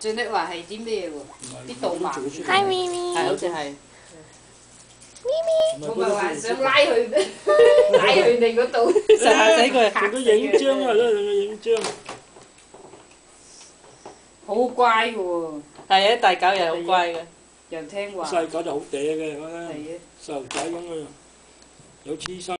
最叻話係啲咩喎？啲動漫。 Hi Mimi。 係好似係。 Mimi。 我咪話想拉佢，拉佢哋嗰度， 嚇死佢！ 同佢影張啊，都同佢影張。 好乖嘅喎。 係啊，大狗又好乖嘅， 又聽話。 細狗就好嗲嘅，我覺得係啊。 細路仔咁啊，有黐身。